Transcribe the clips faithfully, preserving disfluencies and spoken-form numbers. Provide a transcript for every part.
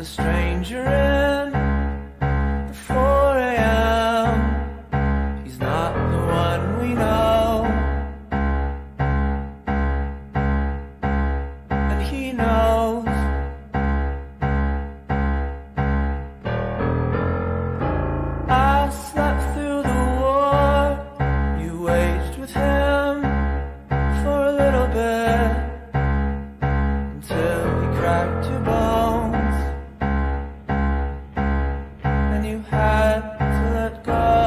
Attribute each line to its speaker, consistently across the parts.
Speaker 1: the stranger in the four a m He's not the one we know, and he knows. I slept through the war you waged with him for a little bit, until he cracked your bones, and you had to let go.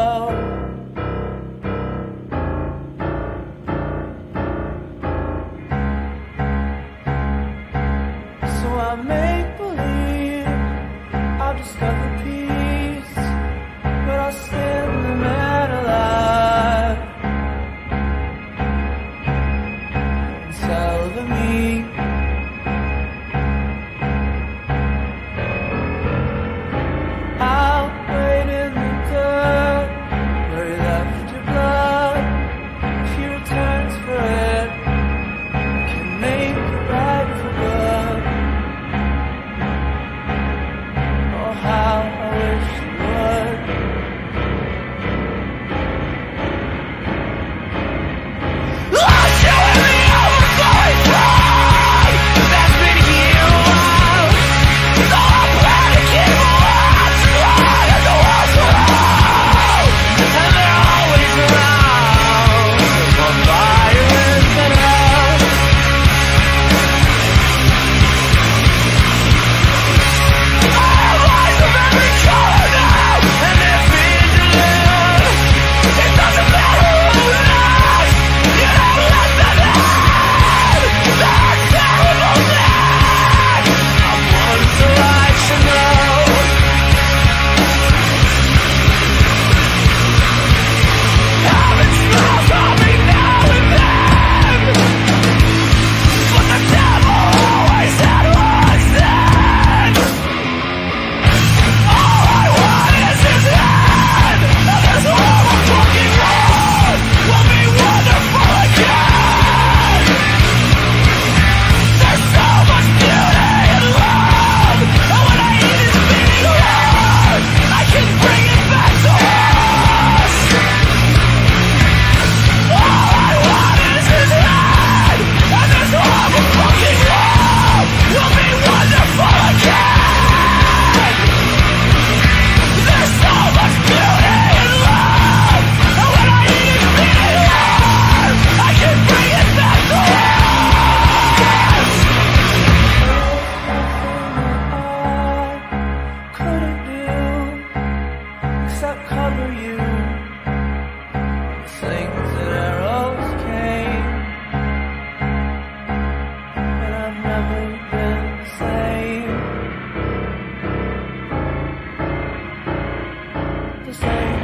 Speaker 1: So I make believe I'll discover peace, but I'll skin the man alive and sell the meat. I'll wait in the dirt where he left your blood. If he returns for it, I can make it right for good. Oh, how I wish you would. Cover you, the things that arrows came, and I've never been the same, the same.